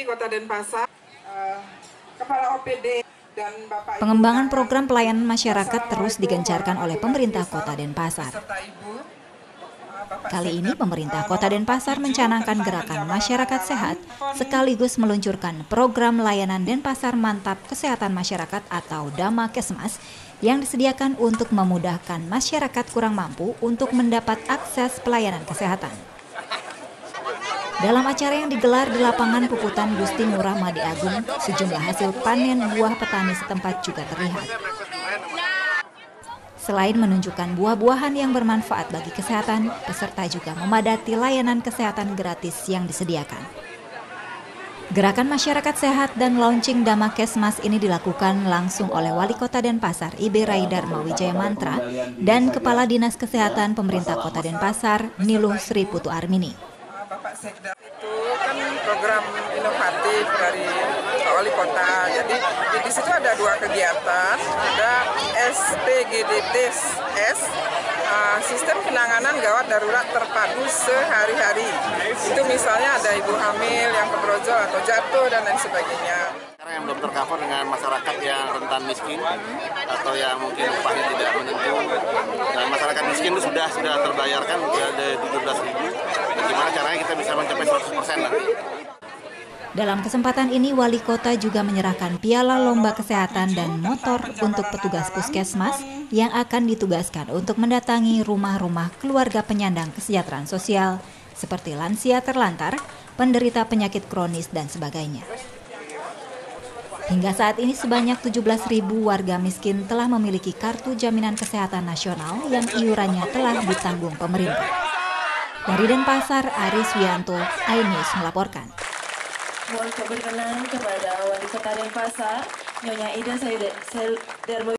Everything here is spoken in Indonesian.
Kota Denpasar, Kepala OPD dan Bapak. Pengembangan program pelayanan masyarakat terus digencarkan oleh pemerintah Kota Denpasar. Kali ini pemerintah Kota Denpasar mencanangkan gerakan masyarakat sehat sekaligus meluncurkan program layanan Denpasar Mantap Kesehatan Masyarakat atau Damakesmas yang disediakan untuk memudahkan masyarakat kurang mampu untuk mendapat akses pelayanan kesehatan. Dalam acara yang digelar di lapangan Puputan Gusti Ngurah Made Agung, sejumlah hasil panen buah petani setempat juga terlihat. Selain menunjukkan buah-buahan yang bermanfaat bagi kesehatan, peserta juga memadati layanan kesehatan gratis yang disediakan. Gerakan masyarakat sehat dan launching Damakesmas ini dilakukan langsung oleh Wali Kota Denpasar, Ibe Raidharma Wijaya Mantra, dan Kepala Dinas Kesehatan Pemerintah Kota Denpasar, Niluh Sri Putu Armini. Bapak Sekda itu kan program inovatif dari Pak Wali Kota. Jadi di situ ada 2 kegiatan, ada SPGDTS, sistem penanganan gawat darurat terpadu sehari-hari. Itu misalnya ada ibu hamil yang kebrojol atau jatuh dan lain sebagainya. Yang belum tercover dengan masyarakat yang rentan miskin atau yang mungkin upahnya tidak menentu, dan masyarakat miskin itu sudah terbayarkan ada 17.000. Bagaimana caranya kita bisa mencapai 100% nanti? Dalam kesempatan ini, Wali Kota juga menyerahkan piala lomba kesehatan dan motor untuk petugas puskesmas yang akan ditugaskan untuk mendatangi rumah-rumah keluarga penyandang kesejahteraan sosial seperti lansia terlantar, penderita penyakit kronis, dan sebagainya. Hingga saat ini sebanyak 17.000 warga miskin telah memiliki kartu jaminan kesehatan nasional yang iurannya telah ditanggung pemerintah. Dari Denpasar, Aris Wianto, iNews melaporkan. Mohon berkenan kepada Wali Kota Denpasar, Nyonya Ida Saidarmo